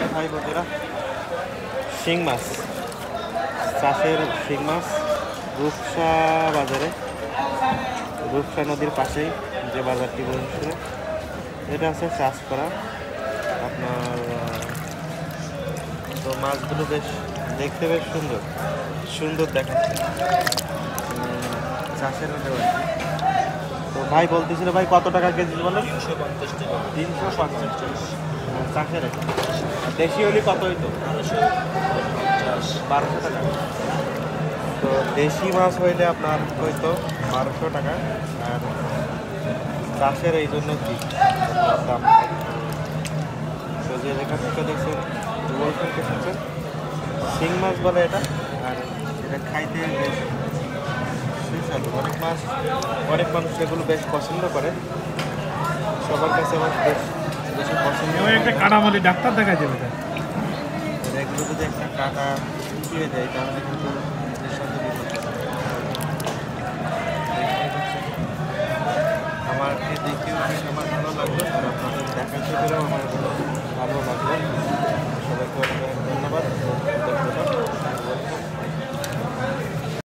ভাই বোনেরা, শিং মাছ, চাষের শিং মাছ রূপসা বাজারে, রূপসা নদীর পাশেই যে বাজারটি বসে, এটা আছে চাষ করা আপনার। তো মাছগুলো বেশ দেখতে বেশ সুন্দর সুন্দর দেখাচ্ছে, চাষের মধ্যে আর কি। তো ভাই বলতেছিল, ভাই কত টাকা কেজি বলো? 350 টাকা। 350। চাষের দেশি হলে কত হইতো? 1200 টাকা। তো দেশি মাছ হইলে আপনার হয়তো 1200 টাকা, আর চাষের এই জন্য কি দাম। তো যে যেখান থেকে দেখছেন বলছেন শুনছেন শিং মাছ বলে এটা, আর এটা খাইতে বেশ সুস্বাদু। অনেক মানুষ এগুলো বেশ পছন্দ করে, সবার কাছে আমার বেশ বেশি পছন্দ। একটা কাটামালি ডাক্তার দেখা যাবে। এগুলো যদি একটা কাটা চুপিয়ে দেয় তাহলে কিন্তু নিঃসন্দেহে বিপদ। আমার দেখেও বেশ আমার ভালো লাগলো, আর আপনাদের দেখা পেলেও আমার ভালো লাগলো।